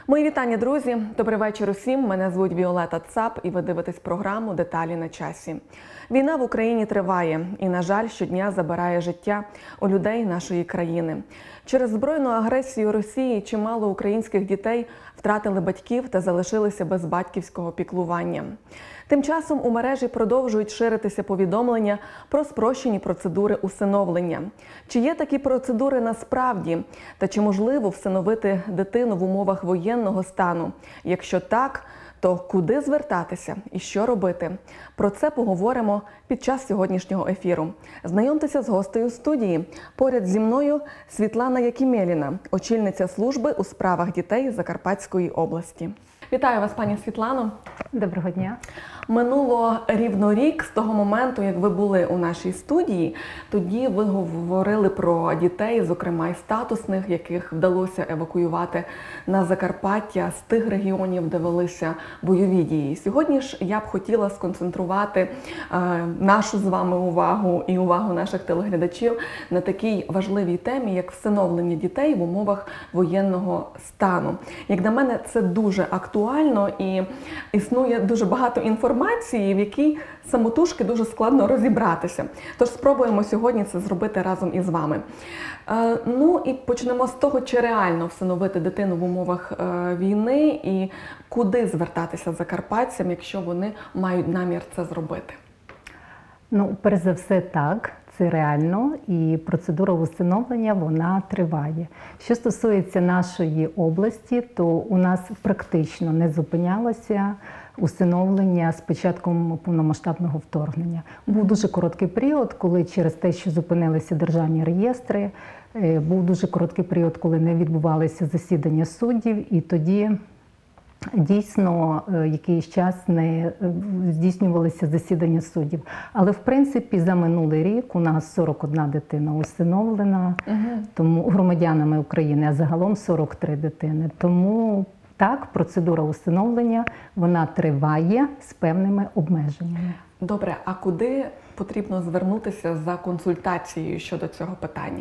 Мої вітання, друзі! Добрий вечір усім. Мене звуть Віолета Цап і ви дивитесь програму «Деталі на часі». Війна в Україні триває і, на жаль, щодня забирає життя у людей нашої країни. Через збройну агресію Росії чимало українських дітей втратили батьків та залишилися без батьківського піклування. Тим часом у мережі продовжують ширитися повідомлення про спрощені процедури усиновлення. Чи є такі процедури насправді? Та чи можливо всиновити дитину в умовах воєнного стану? Якщо так, то куди звертатися і що робити? Про це поговоримо під час сьогоднішнього ефіру. Знайомтеся з гостею студії. Поряд зі мною Світлана Якімєліна, очільниця служби у справах дітей Закарпатської області. Вітаю вас, пані Світлано. Доброго дня. Минуло рівно рік з того моменту, як ви були у нашій студії. Тоді ви говорили про дітей, зокрема і статусних, яких вдалося евакуювати на Закарпаття з тих регіонів, де велися бойові дії. Сьогодні ж я б хотіла сконцентрувати нашу з вами увагу і увагу наших телеглядачів на такій важливій темі, як всиновлення дітей в умовах воєнного стану. Як на мене, це дуже актуально і існує дуже багато інформації, в якій самотужки дуже складно розібратися. Тож спробуємо сьогодні це зробити разом із вами. Ну і почнемо з того, чи реально всиновити дитину в умовах війни і куди звертатися закарпатцям, якщо вони мають намір це зробити. Ну, перш за все, так. Це реально, і процедура усиновлення, вона триває. Що стосується нашої області, то у нас практично не зупинялося усиновлення з початком повномасштабного вторгнення. Був дуже короткий період, коли через те, що зупинилися державні реєстри, був дуже короткий період, коли не відбувалися засідання суддів, і тоді дійсно якийсь час не здійснювалися засідання суддів. Але, в принципі, за минулий рік у нас 41 дитина усиновлена, тому громадянами України, а загалом 43 дитини. Тому так, процедура усиновлення, вона триває з певними обмеженнями. Добре, а куди потрібно звернутися за консультацією щодо цього питання?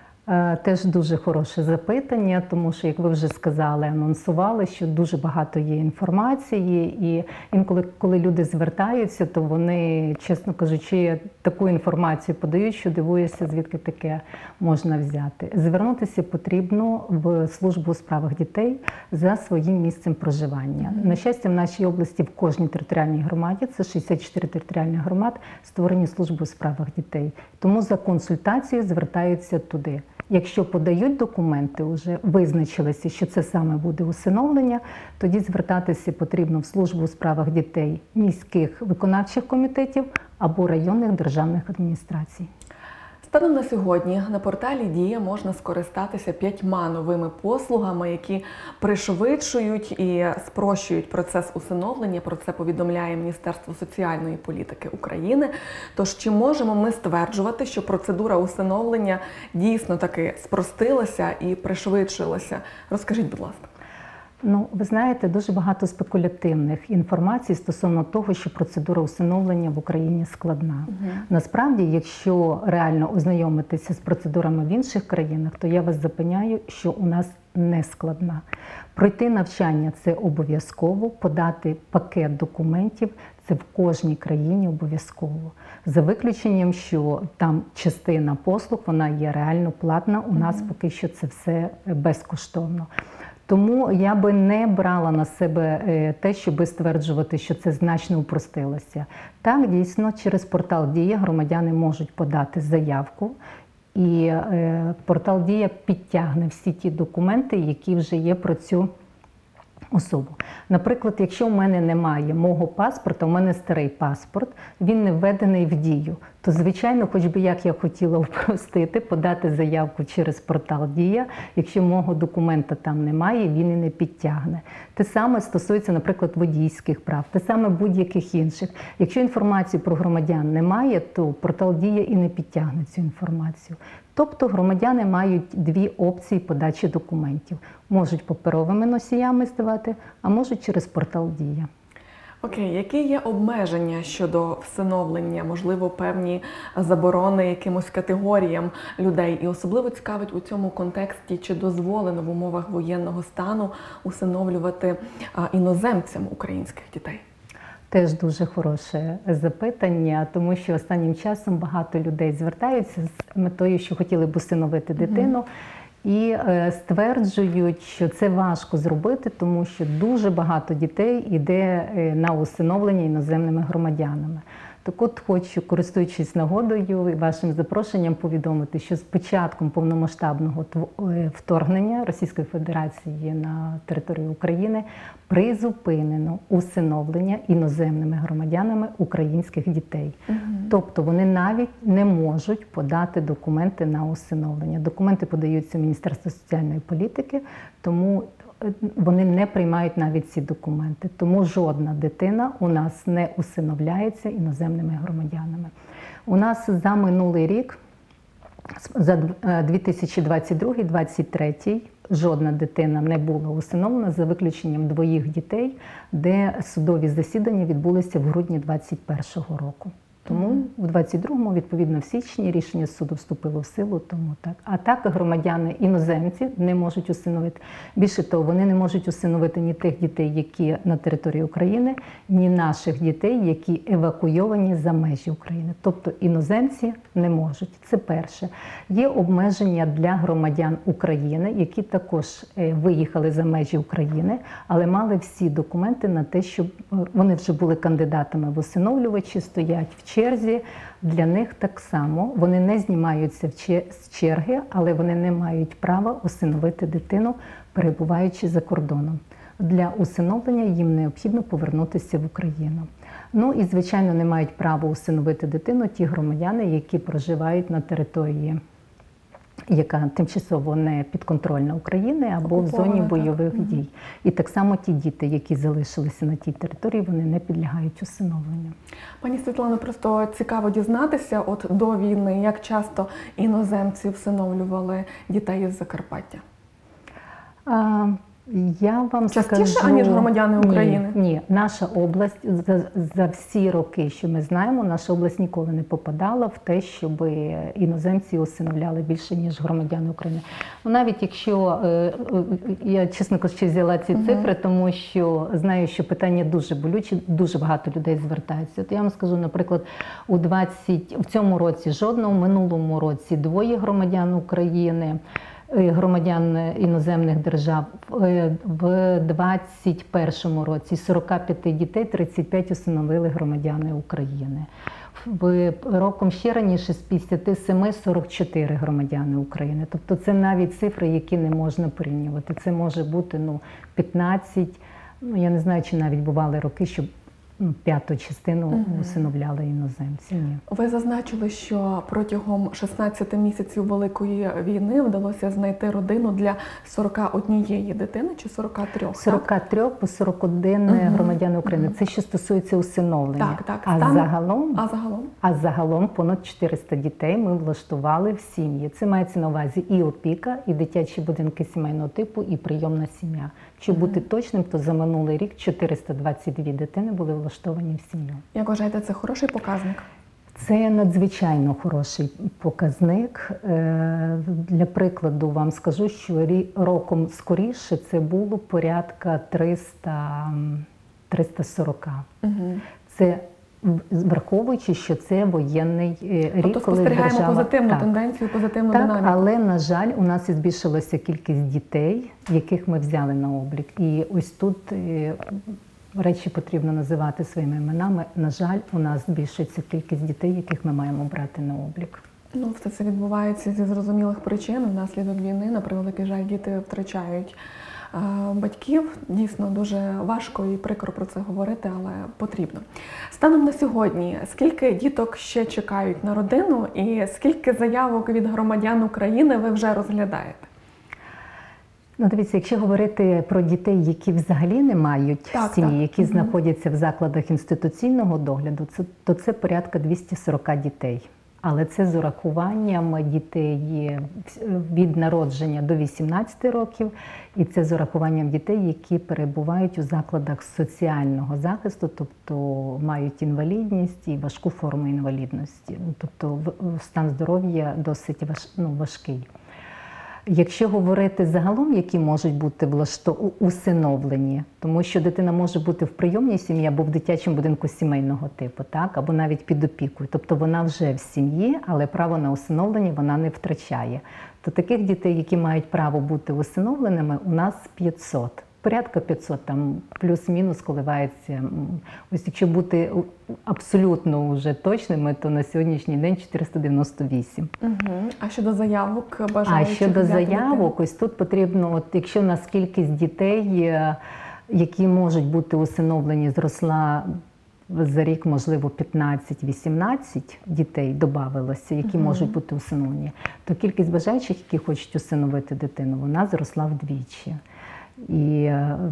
Теж дуже хороше запитання, тому що, як ви вже сказали, анонсували, що дуже багато є інформації, і інколи, коли люди звертаються, то вони, чесно кажучи, таку інформацію подають, що дивуєшся, звідки таке можна взяти. Звернутися потрібно в службу у справах дітей за своїм місцем проживання. На щастя, в нашій області в кожній територіальній громаді, це 64 територіальних громад, створені служби у справах дітей. Тому за консультацією звертаються туди. Якщо подають документи, вже визначилися, що це саме буде усиновлення, тоді звертатися потрібно в службу у справах дітей міських виконавчих комітетів або районних державних адміністрацій. Станом на сьогодні на порталі «Дія» можна скористатися 5 новими послугами, які пришвидшують і спрощують процес усиновлення. Про це повідомляє Міністерство соціальної політики України. Тож, чи можемо ми стверджувати, що процедура усиновлення дійсно таки спростилася і пришвидшилася? Розкажіть, будь ласка. Ну, ви знаєте, дуже багато спекулятивних інформацій стосовно того, що процедура усиновлення в Україні складна. Насправді, якщо реально ознайомитися з процедурами в інших країнах, то я вас запевняю, що у нас не складна. Пройти навчання – це обов'язково, подати пакет документів – це в кожній країні обов'язково. За виключенням, що там частина послуг, вона є реально платна, у нас поки що це все безкоштовно. Тому я би не брала на себе те, щоб стверджувати, що це значно упростилося. Так, дійсно, через портал «Дія» громадяни можуть подати заявку, і портал «Дія» підтягне всі ті документи, які вже є про цю особу. Наприклад, якщо в мене немає мого паспорта, у мене старий паспорт, він не введений в дію, то, звичайно, хоч би як я хотіла упростити, подати заявку через портал «Дія», якщо мого документа там немає, він і не підтягне. Те саме стосується, наприклад, водійських прав, те саме будь-яких інших. Якщо інформації про громадян немає, то портал «Дія» і не підтягне цю інформацію. Тобто громадяни мають 2 опції подачі документів. Можуть паперовими носіями здавати, а можуть через портал «Дія». Окей, які є обмеження щодо всиновлення, можливо, певні заборони якимось категоріям людей? І особливо цікавить у цьому контексті, чи дозволено в умовах воєнного стану усиновлювати іноземцям українських дітей? Теж дуже хороше запитання, тому що останнім часом багато людей звертаються з метою, що хотіли б усиновити дитину. І стверджують, що це важко зробити, тому що дуже багато дітей йде на усиновлення іноземними громадянами. Так от хочу, користуючись нагодою і вашим запрошенням, повідомити, що з початком повномасштабного вторгнення Російської Федерації на територію України призупинено усиновлення іноземними громадянами українських дітей. Тобто вони навіть не можуть подати документи на усиновлення. Документи подаються в Міністерство соціальної політики, тому вони не приймають навіть ці документи. Тому жодна дитина у нас не усиновляється іноземними громадянами. У нас за минулий рік, за 2022-2023, жодна дитина не була усиновлена, за виключенням 2 дітей, де судові засідання відбулися в грудні 2021 року. Тому в 22-му, відповідно, в січні рішення суду вступило в силу, тому так. А так громадяни іноземці не можуть усиновити. Більше того, вони не можуть усиновити ні тих дітей, які на території України, ні наших дітей, які евакуйовані за межі України. Тобто іноземці не можуть. Це перше. Є обмеження для громадян України, які також виїхали за межі України, але мали всі документи на те, щоб вони вже були кандидатами в усиновлювачі, стоять в черзі. Для них так само вони не знімаються з черги, але вони не мають права усиновити дитину, перебуваючи за кордоном. Для усиновлення їм необхідно повернутися в Україну. Ну і, звичайно, не мають права усиновити дитину ті громадяни, які проживають на території, яка тимчасово не підконтрольна України або в зоні бойових дій. І так само ті діти, які залишилися на тій території, вони не підлягають усиновленню. Пані Світлано, просто цікаво дізнатися, от до війни, як часто іноземці всиновлювали дітей із Закарпаття? Я вам частіше, скажу, аніж громадяни України? Ні, наша область за всі роки, що ми знаємо, наша область ніколи не попадала в те, щоб іноземці усиновляли більше, ніж громадяни України. Навіть якщо, я, чесно кажучи, взяла ці цифри, тому що знаю, що питання дуже болюче, дуже багато людей звертаються. От я вам скажу, наприклад, в цьому році жодного, в минулому році 2 громадян України, громадян іноземних держав. В 2021 році 45 дітей, 35 усиновили громадяни України. Роком ще раніше з 57 44 громадяни України. Тобто це навіть цифри, які не можна порівнювати. Це може бути 15, я не знаю, чи навіть бували роки, щоб 5-ту частину усиновляли іноземці. Ні. Ви зазначили, що протягом 16 місяців Великої війни вдалося знайти родину для 41 дитини чи 43? 43 по 41 громадяни України. Це що стосується усиновлення. Так. А загалом понад 400 дітей ми влаштували в сім'ї. Це мається на увазі і опіка, і дитячі будинки сімейного типу, і прийомна сім'я. Щоб бути точним, то за минулий рік 422 дитини були влаштовані в сім'ю. Як вважаєте, це хороший показник? Це надзвичайно хороший показник. Для прикладу вам скажу, що роком скоріше це було порядка 340. Це враховуючи, що це воєнний рік, тобто спостерігаємо позитивну тенденцію, позитивну динаміку. Але, на жаль, у нас і збільшилася кількість дітей, яких ми взяли на облік. І ось тут речі потрібно називати своїми іменами. На жаль, у нас збільшується кількість дітей, яких ми маємо брати на облік. Все це відбувається зі зрозумілих причин. Внаслідок війни, на превеликий жаль, діти втрачають батьків. Дійсно, дуже важко і прикро про це говорити, але потрібно. Станом на сьогодні, скільки діток ще чекають на родину і скільки заявок від громадян України ви вже розглядаєте? Дивіться, якщо говорити про дітей, які взагалі не мають сім'ї, які знаходяться в закладах інституційного догляду, то це порядка 240 дітей. але це з урахуванням дітей від народження до 18 років, і це з урахуванням дітей, які перебувають у закладах соціального захисту, тобто мають інвалідність і важку форму інвалідності, тобто стан здоров'я досить важкий. Якщо говорити загалом, які можуть бути усиновлені, тому що дитина може бути в прийомній сім'ї або в дитячому будинку сімейного типу, так, або навіть під опікою, тобто вона вже в сім'ї, але право на усиновлення вона не втрачає. То таких дітей, які мають право бути усиновленими, у нас 500. Порядка 500, там плюс-мінус коливається. Ось якщо бути абсолютно вже точними, то на сьогоднішній день 498. А щодо заявок бажаючих? А щодо заявок, ось тут потрібно, от якщо у нас кількість дітей, які можуть бути усиновлені, зросла за рік, можливо, 15-18 дітей додавалося, які можуть бути усиновлені, то кількість бажаючих, які хочуть усиновити дитину, вона зросла вдвічі. І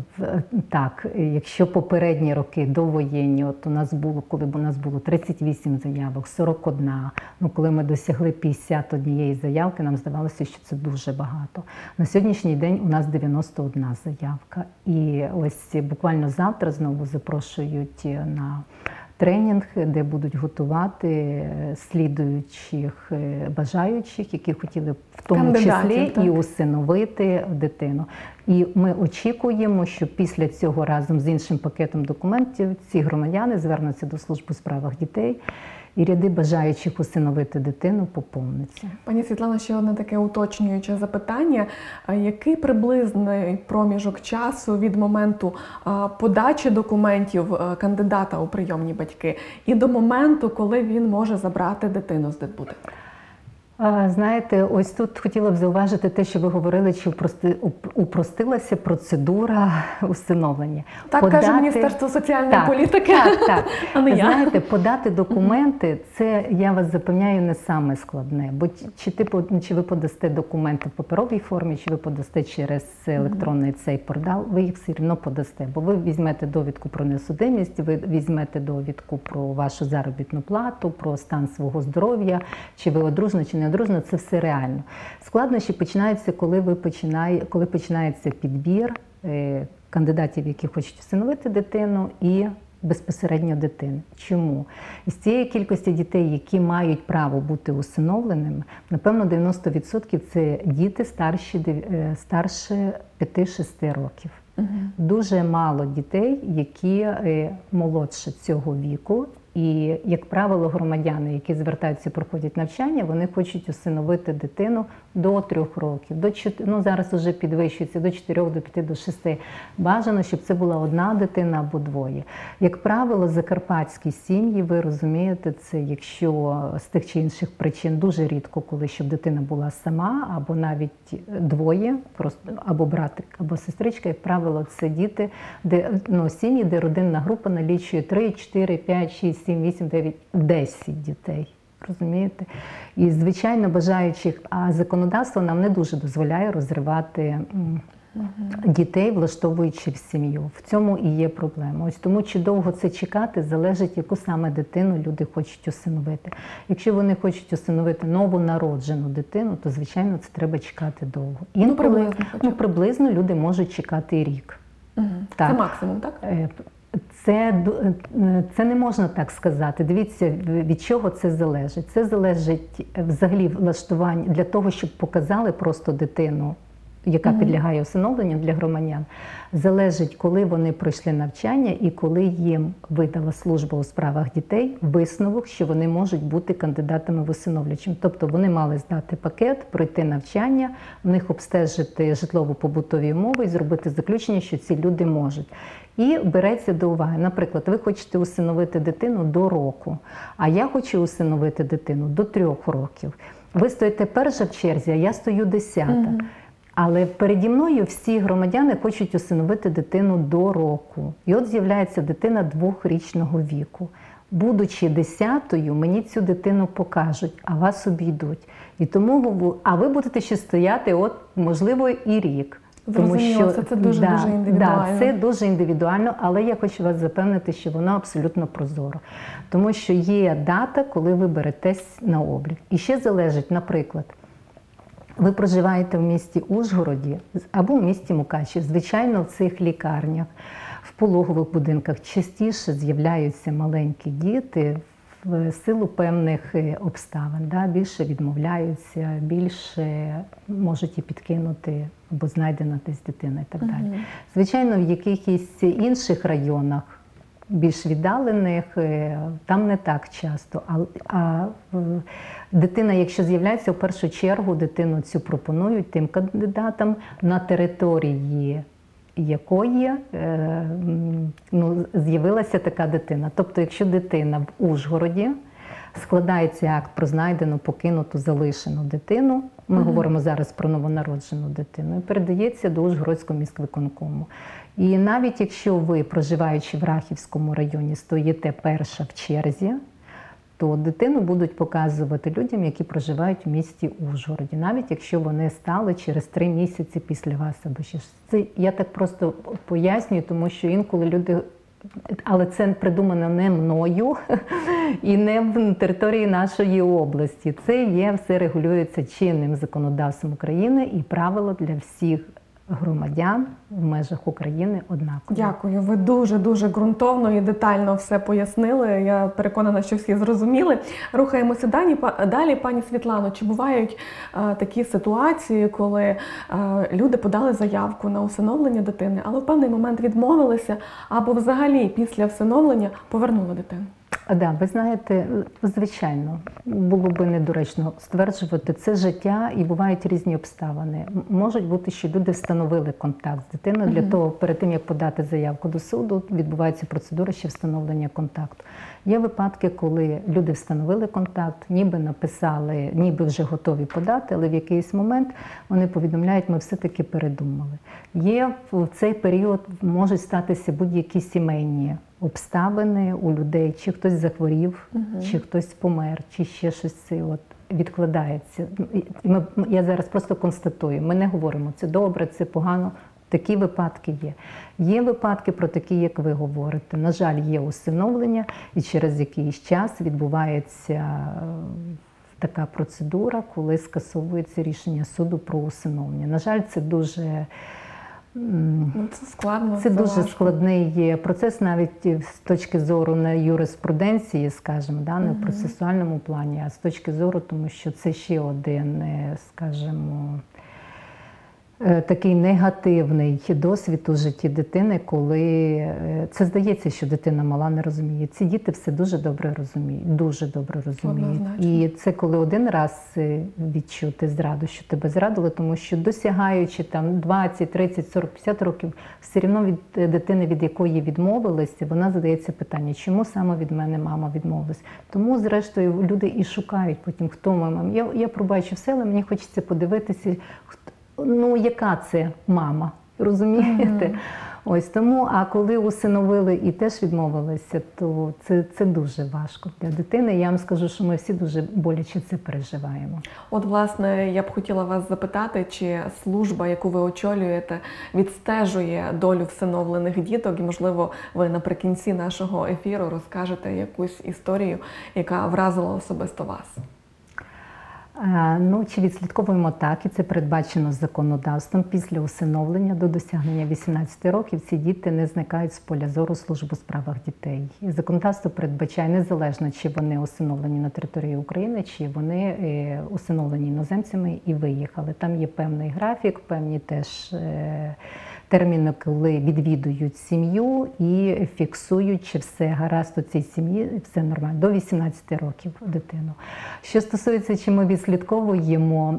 так, якщо попередні роки довоєнні, от у нас було, коли у нас було 38 заявок, 41, коли ми досягли 51 заявки, нам здавалося, що це дуже багато. На сьогоднішній день у нас 91 заявка. І ось буквально завтра знову запрошують на тренінг, де будуть готувати слідуючих бажаючих, які хотіли в тому числі і усиновити дитину. І ми очікуємо, що після цього разом з іншим пакетом документів ці громадяни звернуться до служби у справах дітей, і ряди бажаючих усиновити дитину поповниться. Пані Світлано, ще одне таке уточнююче запитання. Який приблизний проміжок часу від моменту подачі документів кандидата у прийомні батьки і до моменту, коли він може забрати дитину з дитбудинку? Знаєте, ось тут хотіла б зауважити те, що ви говорили, що упростилася процедура усиновлення. Так каже Міністерство соціальної політики. Так. А не я. Знаєте, подати документи – це, я вас запевняю, не саме складне. Бо чи ви подасте документи в паперовій формі, чи ви подасте через електронний цей портал, ви їх все одно подасте. Бо ви візьмете довідку про несудимість, ви візьмете довідку про вашу заробітну плату, про стан свого здоров'я, чи ви одружені, чи не одружена, це все реально. Складнощі починаються, коли починається підбір кандидатів, які хочуть усиновити дитину, і безпосередньо дитини. Чому? Із цієї кількості дітей, які мають право бути усиновленими, напевно, 90% це діти старше 5-6 років. Дуже мало дітей, які молодше цього віку. І, як правило, громадяни, які звертаються і проходять навчання, вони хочуть усиновити дитину до 3 років. Зараз вже підвищується до 4, до 5, до 6. Бажано, щоб це була одна дитина або двоє. Як правило, закарпатські сім'ї, ви розумієте, це якщо з тих чи інших причин дуже рідко, коли щоб дитина була сама, або навіть двоє, просто або братик, або сестричка, як правило, це діти, сім'ї, де родинна група налічує 3, 4, 5, 6, 7, 8, 9, 10 дітей. Розумієте? І, звичайно, бажаючих, а законодавство нам не дуже дозволяє розривати дітей, влаштовуючи в сім'ю. В цьому і є проблема. Ось тому, чи довго це чекати, залежить, яку саме дитину люди хочуть усиновити. Якщо вони хочуть усиновити новонароджену дитину, то, звичайно, це треба чекати довго. Інколи, приблизно люди можуть чекати і рік. Так. Це максимум, так? Це не можна так сказати. Дивіться, від чого це залежить. Це залежить взагалі влаштування для того, щоб показали просто дитину, яка підлягає усиновленню для громадян, залежить, коли вони пройшли навчання і коли їм видала служба у справах дітей висновок, що вони можуть бути кандидатами в усиновлювачем. Тобто вони мали здати пакет, пройти навчання, в них обстежити житлово-побутові умови і зробити заключення, що ці люди можуть. І береться до уваги. Наприклад, ви хочете усиновити дитину до року, а я хочу усиновити дитину до 3 років. Ви стоїте перша в черзі, а я стою 10-та. Але переді мною всі громадяни хочуть усиновити дитину до року. І от з'являється дитина 2-річного віку. Будучи 10-ю, мені цю дитину покажуть, а вас обійдуть. І тому, а ви будете ще стояти, можливо, і рік. Зрозуміло, це дуже індивідуально. Да, це дуже індивідуально, але я хочу вас запевнити, що воно абсолютно прозоро. Тому що є дата, коли ви беретесь на облік. І ще залежить, наприклад, ви проживаєте в місті Ужгороді або в місті Мукачів. Звичайно, в цих лікарнях, в пологових будинках частіше з'являються маленькі діти в силу певних обставин. Да? Більше відмовляються, більше можуть і підкинути або знайдена десь дитина і так далі. Звичайно, в якихось інших районах, більш віддалених, там не так часто. А дитина, якщо з'являється, в першу чергу дитину цю пропонують тим кандидатам, на території якої з'явилася така дитина. Тобто, якщо дитина в Ужгороді, складається акт про знайдену, покинуту, залишену дитину, ми говоримо зараз про новонароджену дитину, і передається до Ужгородського міськвиконкому. І навіть якщо ви, проживаючи в Рахівському районі, стоїте перша в черзі, то дитину будуть показувати людям, які проживають в місті Ужгороді, навіть якщо вони стали через 3 місяці після вас або ще. Це я так просто пояснюю, тому що інколи люди, але це придумано не мною і не в території нашої області. Це все регулюється чинним законодавством України, і правила для всіх громадян в межах України однакові. Дякую. Ви дуже ґрунтовно і детально все пояснили. Я переконана, що всі зрозуміли. Рухаємося далі. Пані Світлано, чи бувають такі ситуації, коли люди подали заявку на усиновлення дитини, але в певний момент відмовилися, або взагалі після всиновлення повернули дитину? Да, ви знаєте, звичайно, було би недоречно стверджувати, це життя і бувають різні обставини. Можуть бути, що люди встановили контакт з дитиною, для того, перед тим, як подати заявку до суду, відбувається процедура ще встановлення контакту. Є випадки, коли люди встановили контакт, ніби написали, ніби вже готові подати, але в якийсь момент вони повідомляють, ми все-таки передумали. В цей період можуть статися будь-які сімейні обставини у людей, чи хтось захворів, чи хтось помер, чи ще щось відкладається. Я зараз просто констатую, ми не говоримо, це добре, це погано. Такі випадки є. Є випадки про такі, як ви говорите. На жаль, є усиновлення, і через якийсь час відбувається така процедура, коли скасовується рішення суду про усиновлення. На жаль, це дуже... Це складно. Це дуже складний процес, навіть з точки зору не юриспруденції, скажімо, не в процесуальному плані, а з точки зору, тому що це ще один, скажімо, такий негативний досвід у житті дитини, коли це здається, що дитина мала, не розуміє. Ці діти все дуже добре розуміють, дуже добре розуміють. Однозначно. І це коли один раз відчути зраду, що тебе зрадили, тому що досягаючи там 20, 30, 40, 50 років, все рівно від дитини, від якої відмовилися, вона задається питання, чому саме від мене мама відмовилась. Тому, зрештою, люди і шукають потім, хто мама. Я пробачу все, але мені хочеться подивитися, яка це мама, розумієте? Ось тому, а коли усиновили і теж відмовилися, то це дуже важко для дитини. Я вам скажу, що ми всі дуже боляче це переживаємо. От, власне, я б хотіла вас запитати, чи служба, яку ви очолюєте, відстежує долю всиновлених діток, і, можливо, ви наприкінці нашого ефіру розкажете якусь історію, яка вразила особисто вас. Чи відслідковуємо так, і це передбачено законодавством. Після усиновлення до досягнення 18 років ці діти не зникають з поля зору служби у справах дітей. І законодавство передбачає незалежно, чи вони усиновлені на території України, чи вони усиновлені іноземцями і виїхали. Там є певний графік, певні теж терміни, коли відвідують сім'ю і фіксують, чи все гаразд у цій сім'ї, все нормально, до 18 років дитину. Що стосується, чи ми відслідковуємо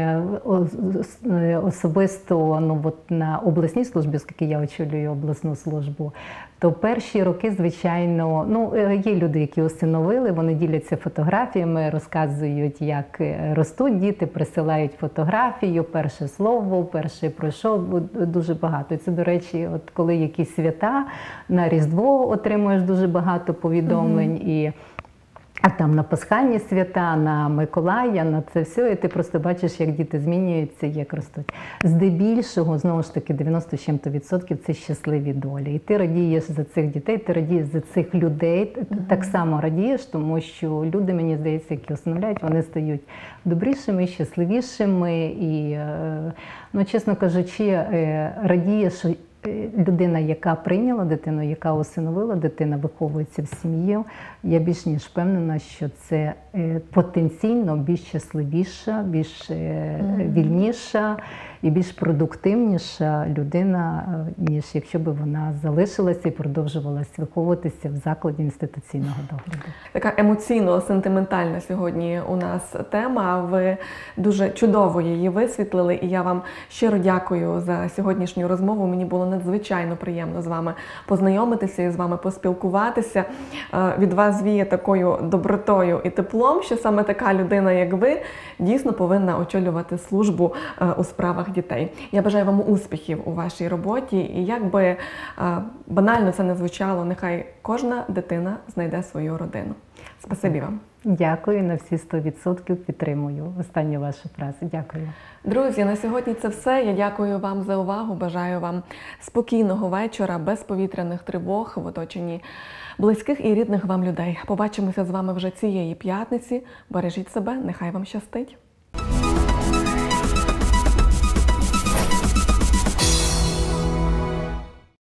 особисто на обласній службі, оскільки я очолюю обласну службу, то перші роки, звичайно, є люди, які усиновили, вони діляться фотографіями, розказують, як ростуть діти, присилають фотографію, перше слово, перший пройшов, дуже багато. І це, до речі, от коли якісь свята, на Різдво отримуєш дуже багато повідомлень, і А там на пасхальні свята, на Миколая, на це все, і ти просто бачиш, як діти змінюються, як ростуть. Здебільшого, знову ж таки, 90 з чим-то відсотків – це щасливі долі. І ти радієш за цих дітей, ти радієш за цих людей, ти так само радієш, тому що люди, мені здається, які усиновляють, вони стають добрішими, щасливішими і, ну, чесно кажучи, радієш, що людина, яка прийняла дитину, яка усиновила, дитина виховується в сім'ї, я більш ніж впевнена, що це потенційно більш щасливіша, більш вільніша і більш продуктивніша людина, ніж якщо б вона залишилася і продовжувалася виховуватися в закладі інституційного догляду. Така емоційно-сентиментальна сьогодні у нас тема. Ви дуже чудово її висвітлили, і я вам щиро дякую за сьогоднішню розмову. Мені було надзвичайно приємно з вами познайомитися і з вами поспілкуватися. Від вас віє такою добротою і теплом, що саме така людина, як ви, дійсно повинна очолювати службу у справах дітей. Я бажаю вам успіхів у вашій роботі, і як би банально це не звучало, нехай кожна дитина знайде свою родину. Спасибі вам. Дякую, на всі 100% підтримую останню вашу фразу. Дякую. Друзі, на сьогодні це все. Я дякую вам за увагу. Бажаю вам спокійного вечора, без повітряних тривог, в оточенні близьких і рідних вам людей. Побачимося з вами вже цієї п'ятниці. Бережіть себе, нехай вам щастить.